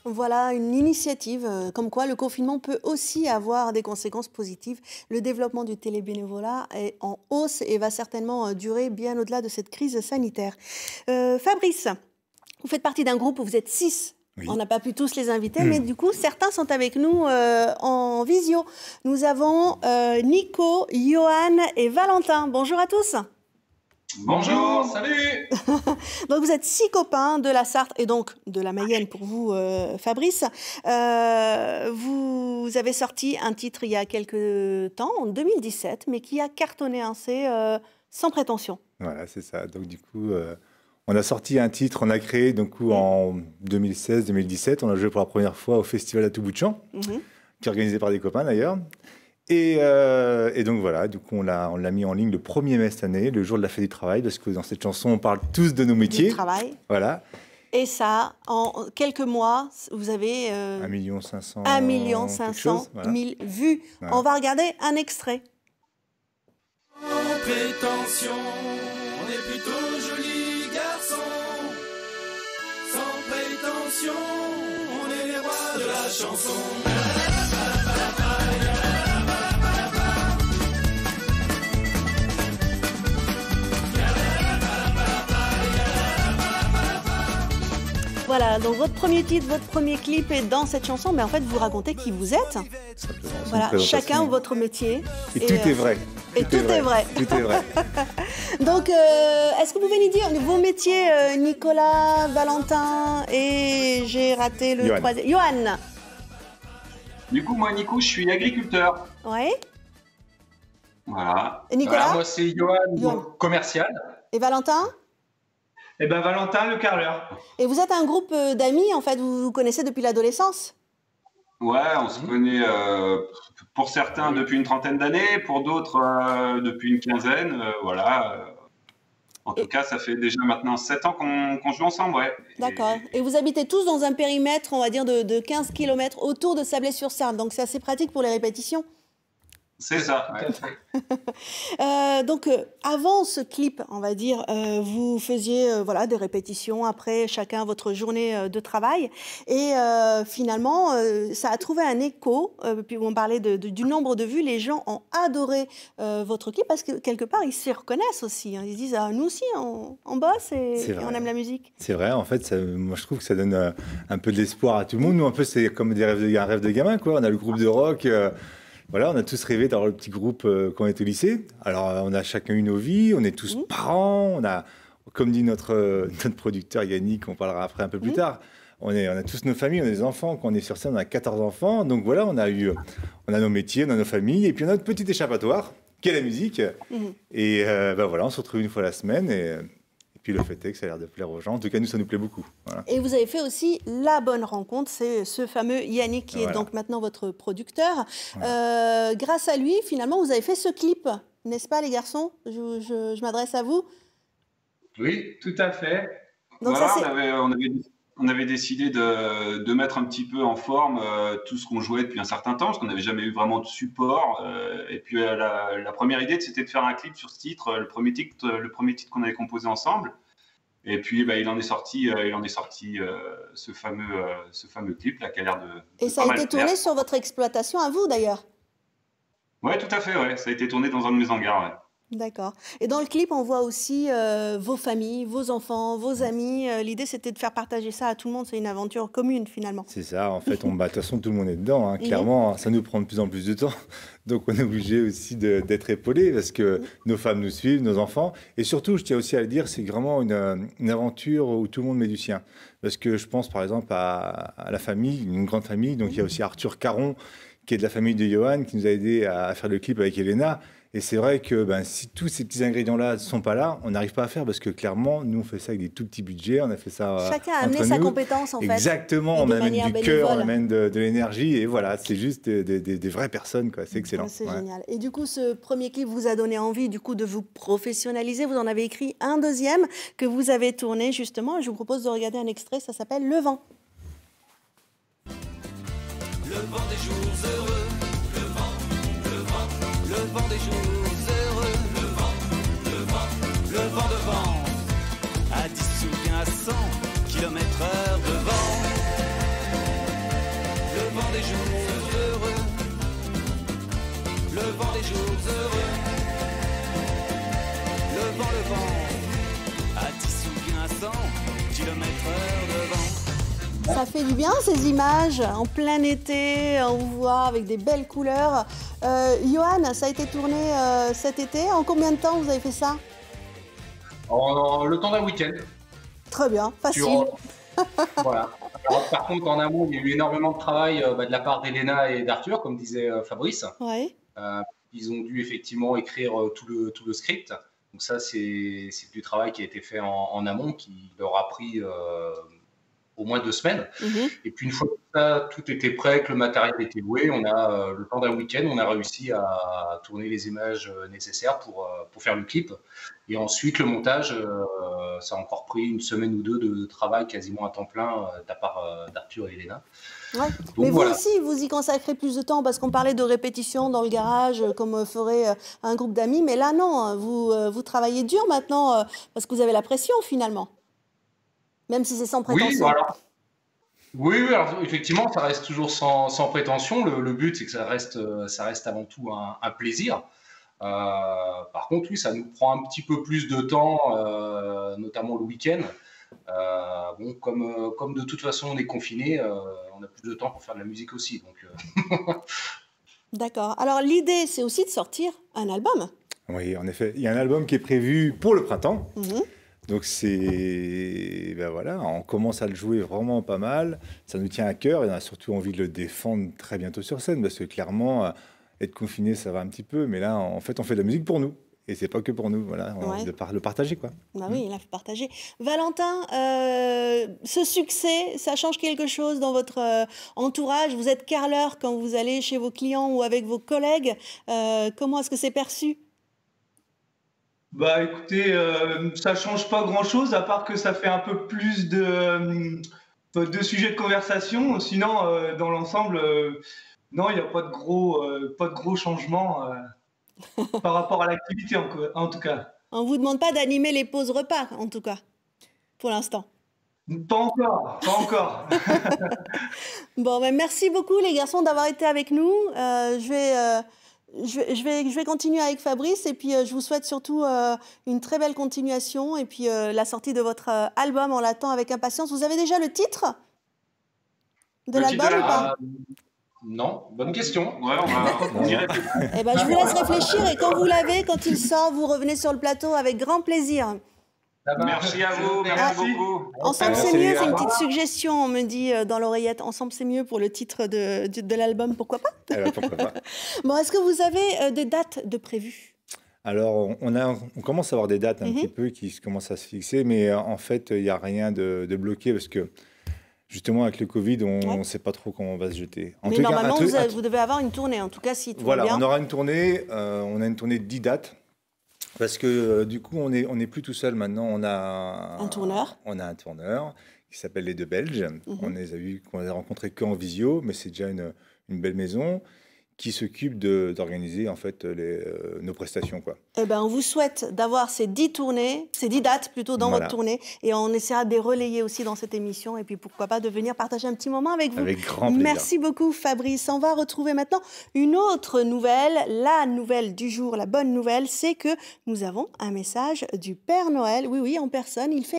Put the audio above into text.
Voilà une initiative comme quoi le confinement peut aussi avoir des conséquences positives. Le développement du télébénévolat est en hausse et va certainement durer bien au-delà de cette crise sanitaire. Fabrice, vous faites partie d'un groupe où vous êtes 6. Oui. On n'a pas pu tous les inviter, mais du coup, certains sont avec nous en visio. Nous avons Nico, Johan et Valentin. Bonjour à tous. Bonjour, salut. Donc vous êtes 6 copains de la Sarthe et donc de la Mayenne pour vous, Fabrice. Vous avez sorti un titre il y a quelques temps, en 2017, mais qui a cartonné, hein, c'est Sans prétention. Voilà, c'est ça. Donc du coup, on a sorti un titre, on a créé donc, en 2016-2017, on a joué pour la première fois au Festival à tout bout de champ, qui est organisé par des copains d'ailleurs. Et donc voilà, du coup on l'a mis en ligne le 1er mai cette année, le jour de la fête du travail, parce que dans cette chanson on parle tous de nos métiers. Du travail. Voilà. Et ça, en quelques mois, vous avez 1 500 000 vues. Voilà. On va regarder un extrait. Sans prétention, on est plutôt jolis garçons. Sans prétention, on est les rois de la chanson. Voilà, donc votre premier titre, votre premier clip est dans cette chanson, mais en fait vous racontez qui vous êtes. Voilà, chacun votre métier. Et tout est vrai. Et tout est vrai. Tout est vrai. Donc, est-ce que vous pouvez nous dire vos métiers, Nicolas, Valentin et j'ai raté le troisième. Johan. Du coup, moi, Nico, je suis agriculteur. Oui. Voilà. Et Nicolas? Voilà, moi, c'est Johan, commercial. Et Valentin? Eh ben, Valentin, le carreleur. Et vous êtes un groupe d'amis, en fait, vous vous connaissez depuis l'adolescence? Ouais, on se connaît pour certains depuis une trentaine d'années, pour d'autres depuis une quinzaine, voilà. En tout cas, ça fait déjà maintenant 7 ans qu'on joue ensemble, ouais. D'accord. Et vous habitez tous dans un périmètre, on va dire, de 15 km autour de Sablé-sur-Sarthe, donc c'est assez pratique pour les répétitions? C'est ça, ouais. Donc, avant ce clip, on va dire, vous faisiez voilà, des répétitions après chacun votre journée de travail. Et finalement, ça a trouvé un écho. Puis on parlait du nombre de vues. Les gens ont adoré votre clip parce que quelque part, ils s'y reconnaissent aussi. Hein. Ils se disent, ah, nous aussi, on bosse et on aime la musique. C'est vrai, en fait, moi je trouve que ça donne un peu de l'espoir à tout le monde. Nous, un peu, c'est comme un rêve de gamin, quoi. On a le groupe de rock. Voilà, on a tous rêvé d'avoir le petit groupe quand on était au lycée. Alors, on a chacun eu nos vies, on est tous parents, on a, comme dit notre producteur Yannick, on parlera après un peu plus tard, on a tous nos familles, on a des enfants. Quand on est sur scène, on a 14 enfants. Donc voilà, on a nos métiers, on a nos familles, et puis on a notre petit échappatoire, qui est la musique. Et voilà, on se retrouve une fois la semaine, et puis le fait est que ça a l'air de plaire aux gens. En tout cas, nous, ça nous plaît beaucoup. Voilà. Et vous avez fait aussi la bonne rencontre, c'est ce fameux Yannick qui est donc maintenant votre producteur. Voilà. Grâce à lui, finalement, vous avez fait ce clip, n'est-ce pas les garçons? Je m'adresse à vous. Oui, tout à fait. Donc voilà, ça, on avait décidé de mettre un petit peu en forme tout ce qu'on jouait depuis un certain temps, parce qu'on n'avait jamais eu vraiment de support. Et puis la première idée, c'était de faire un clip sur ce titre, le premier titre qu'on avait composé ensemble. Et puis il en est sorti ce fameux clip là qui a l'air de Et ça a été tourné sur votre exploitation à vous d'ailleurs? Ouais, tout à fait. Ouais, ça a été tourné dans un de mes hangars. Ouais. D'accord. Et dans le clip, on voit aussi vos familles, vos enfants, vos amis. L'idée, c'était de faire partager ça à tout le monde. C'est une aventure commune, finalement. C'est ça. En fait, de toute façon, tout le monde est dedans. Hein. Clairement, ça nous prend de plus en plus de temps. Donc, on est obligé aussi d'être épaulés parce que nos femmes nous suivent, nos enfants. Et surtout, je tiens aussi à le dire, c'est vraiment une aventure où tout le monde met du sien. Parce que je pense, par exemple, à la famille, une grande famille. Donc, il y a aussi Arthur Caron, qui est de la famille de Johan, qui nous a aidé à faire le clip avec Elena. Et c'est vrai que si tous ces petits ingrédients-là ne sont pas là, on n'arrive pas à faire parce que clairement, nous, on fait ça avec des tout petits budgets. On a fait ça chacun a amené sa compétence, en fait. Exactement. On amène du cœur, on amène de l'énergie. Et voilà, c'est juste des vraies personnes, quoi. C'est excellent. C'est génial. Et du coup, ce premier clip vous a donné envie du coup, de vous professionnaliser. Vous en avez écrit un deuxième que vous avez tourné, justement. Et je vous propose de regarder un extrait. Ça s'appelle « Le vent ». Le vent des jours heureux. Le vent des jours heureux, le vent devant, à 10 ou bien à 100 km/h de vent. des jours heureux, le vent des jours heureux, le vent, à 10 ou bien à 100 km/h de vent. Ça fait du bien ces images en plein été, on voit avec des belles couleurs. Johan, ça a été tourné cet été. En combien de temps vous avez fait ça? Le temps d'un week-end. Très bien, facile. Voilà. Alors, par contre, en amont, il y a eu énormément de travail de la part d'Elena et d'Arthur, comme disait Fabrice. Ouais. Ils ont dû effectivement écrire tout le script. Donc ça, c'est du travail qui a été fait en amont, qui leur a pris au moins 2 semaines. Et puis une fois que ça, tout était prêt, que le matériel était loué, on a le temps d'un week-end, on a réussi à tourner les images nécessaires pour faire le clip. Et ensuite, le montage, ça a encore pris 1 semaine ou 2 de travail quasiment à temps plein de la part d'Arthur et Elena. Ouais. Mais vous aussi, vous y consacrez plus de temps parce qu'on parlait de répétition dans le garage, comme ferait un groupe d'amis. Mais là, non, vous travaillez dur maintenant parce que vous avez la pression finalement. Même si c'est sans prétention. Oui, voilà. Oui, alors effectivement, ça reste toujours sans prétention. Le but, c'est que ça reste avant tout un plaisir. Par contre, oui, ça nous prend un petit peu plus de temps, notamment le week-end. Bon, comme de toute façon on est confiné, on a plus de temps pour faire de la musique aussi. Donc, D'accord. Alors l'idée, c'est aussi de sortir un album. Oui, en effet. Il y a un album qui est prévu pour le printemps. Mhm. Donc ben voilà, on commence à le jouer vraiment pas mal. Ça nous tient à cœur et on a surtout envie de le défendre très bientôt sur scène parce que clairement, être confiné, ça va un petit peu. Mais là, en fait, on fait de la musique pour nous. Et c'est pas que pour nous, voilà, on a envie de le partager, quoi. Bah oui, il a fait partager. Valentin, ce succès, ça change quelque chose dans votre entourage? Vous êtes carreleur quand vous allez chez vos clients ou avec vos collègues. Comment est-ce que c'est perçu? Bah écoutez, ça change pas grand-chose, à part que ça fait un peu plus de sujets de conversation. Sinon, dans l'ensemble, non, il n'y a pas de gros changements par rapport à l'activité, en tout cas. On ne vous demande pas d'animer les pauses repas, en tout cas, pour l'instant. Pas encore, pas encore. Bon, ben merci beaucoup les garçons d'avoir été avec nous. Je vais continuer avec Fabrice et puis je vous souhaite surtout une très belle continuation et puis la sortie de votre album, on l'attend avec impatience. Vous avez déjà le titre de l'album ou pas? Non, bonne question. Ouais, on dirait que... Eh ben, je vous laisse réfléchir et quand vous l'avez, quand il sort, vous revenez sur le plateau avec grand plaisir. Merci à vous, merci beaucoup. Ensemble Merci, c'est les mieux, gars. c'est une petite suggestion, on me dit dans l'oreillette. Ensemble c'est mieux pour le titre de l'album, pourquoi pas? Eh ben, pourquoi pas. Bon, est-ce que vous avez des dates de prévues? Alors, on commence à avoir des dates un petit peu qui commencent à se fixer, mais en fait, il n'y a rien de bloqué parce que justement, avec le Covid, on ne sait pas trop comment on va se jeter. Mais normalement, vous devez avoir une tournée, en tout cas, si tout va bien. Voilà, on aura une tournée, on a une tournée de 10 dates. Parce que du coup, on est plus tout seul maintenant. On a un tourneur. On a un tourneur qui s'appelle Les Deux Belges. On les a vus, qu'on les a rencontrés qu'en visio, mais c'est déjà une belle maison qui s'occupe d'organiser en fait nos prestations, quoi. Eh ben, on vous souhaite d'avoir ces 10 tournées, ces 10 dates plutôt dans votre tournée, et on essaiera de les relayer aussi dans cette émission, et puis pourquoi pas de venir partager un petit moment avec vous. Avec grand plaisir. Merci beaucoup Fabrice. On va retrouver maintenant une autre nouvelle, la nouvelle du jour, la bonne nouvelle, c'est que nous avons un message du Père Noël, oui, en personne, il fait